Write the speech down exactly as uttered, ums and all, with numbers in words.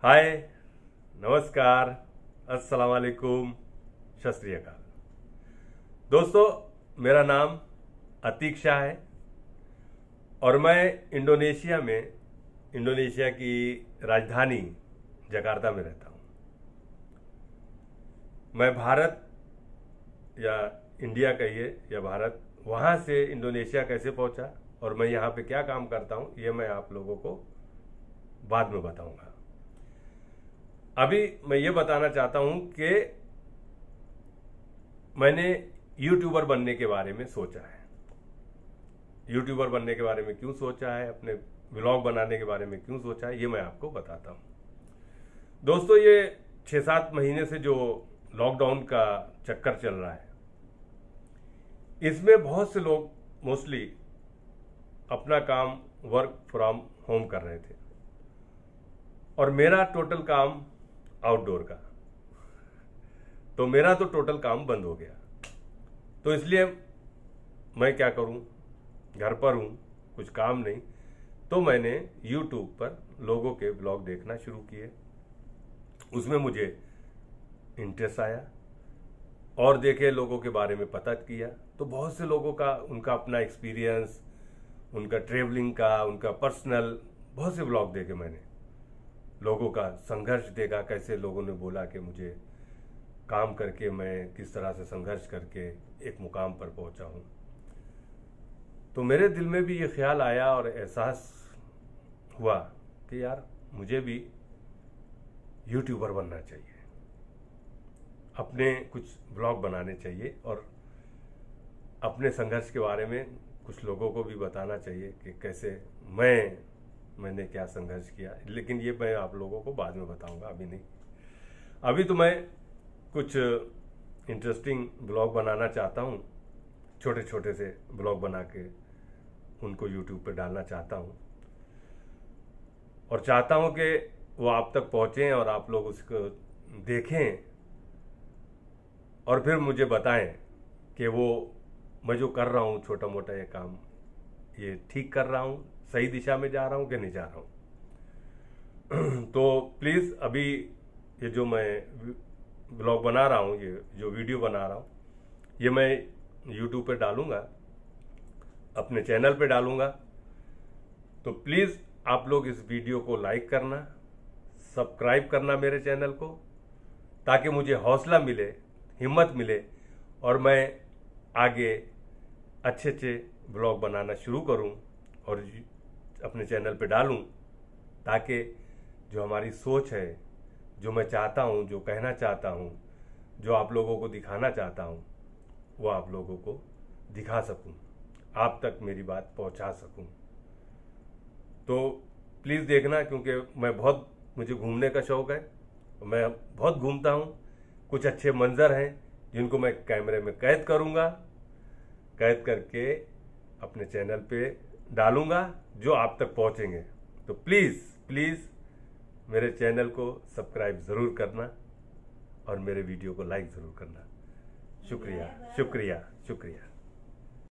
हाय, नमस्कार, अस्सलाम वालेकुम, सत श्री अकाल। दोस्तों, मेरा नाम अतीक शाह है और मैं इंडोनेशिया में इंडोनेशिया की राजधानी जकार्ता में रहता हूँ। मैं भारत या इंडिया कहिए या भारत, वहाँ से इंडोनेशिया कैसे पहुँचा और मैं यहाँ पे क्या काम करता हूँ, ये मैं आप लोगों को बाद में बताऊंगा। अभी मैं ये बताना चाहता हूँ कि मैंने यूट्यूबर बनने के बारे में सोचा है। यूट्यूबर बनने के बारे में क्यों सोचा है, अपने व्लॉग बनाने के बारे में क्यों सोचा है, ये मैं आपको बताता हूँ। दोस्तों, ये छः सात महीने से जो लॉकडाउन का चक्कर चल रहा है, इसमें बहुत से लोग मोस्टली अपना काम वर्क फ्रॉम होम कर रहे थे और मेरा टोटल काम आउटडोर का, तो मेरा तो टोटल काम बंद हो गया। तो इसलिए मैं क्या करूं, घर पर हूं, कुछ काम नहीं, तो मैंने यूट्यूब पर लोगों के ब्लॉग देखना शुरू किए। उसमें मुझे इंटरेस्ट आया और देखे, लोगों के बारे में पता किया, तो बहुत से लोगों का उनका अपना एक्सपीरियंस, उनका ट्रेवलिंग का, उनका पर्सनल बहुत से ब्लॉग देखे मैंने। लोगों का संघर्ष देखा, कैसे लोगों ने बोला कि मुझे काम करके मैं किस तरह से संघर्ष करके एक मुकाम पर पहुंचा हूं। तो मेरे दिल में भी ये ख्याल आया और एहसास हुआ कि यार, मुझे भी यूट्यूबर बनना चाहिए, अपने कुछ ब्लॉग बनाने चाहिए और अपने संघर्ष के बारे में कुछ लोगों को भी बताना चाहिए कि कैसे मैं मैंने क्या संघर्ष किया। लेकिन ये मैं आप लोगों को बाद में बताऊंगा, अभी नहीं। अभी तो मैं कुछ इंटरेस्टिंग ब्लॉग बनाना चाहता हूँ, छोटे छोटे से ब्लॉग बना के उनको यूट्यूब पे डालना चाहता हूँ और चाहता हूँ कि वो आप तक पहुँचें और आप लोग उसको देखें और फिर मुझे बताएं कि वो मैं जो कर रहा हूँ छोटा मोटा ये काम, ये ठीक कर रहा हूँ, सही दिशा में जा रहा हूँ कि नहीं जा रहा हूँ। तो प्लीज़, अभी ये जो मैं ब्लॉग बना रहा हूँ, ये जो वीडियो बना रहा हूँ, ये मैं यूट्यूब पे डालूंगा, अपने चैनल पे डालूंगा। तो प्लीज़ आप लोग इस वीडियो को लाइक करना, सब्सक्राइब करना मेरे चैनल को, ताकि मुझे हौसला मिले, हिम्मत मिले और मैं आगे अच्छे अच्छे ब्लॉग बनाना शुरू करूं और अपने चैनल पे डालूं, ताकि जो हमारी सोच है, जो मैं चाहता हूं, जो कहना चाहता हूं, जो आप लोगों को दिखाना चाहता हूं, वो आप लोगों को दिखा सकूं, आप तक मेरी बात पहुंचा सकूं। तो प्लीज़ देखना, क्योंकि मैं बहुत मुझे घूमने का शौक़ है, मैं बहुत घूमता हूं। कुछ अच्छे मंजर हैं जिनको मैं कैमरे में कैद करूंगा, कैद करके अपने चैनल पे डालूंगा, जो आप तक पहुंचेंगे। तो प्लीज़ प्लीज़ मेरे चैनल को सब्सक्राइब ज़रूर करना और मेरे वीडियो को लाइक ज़रूर करना। शुक्रिया शुक्रिया शुक्रिया।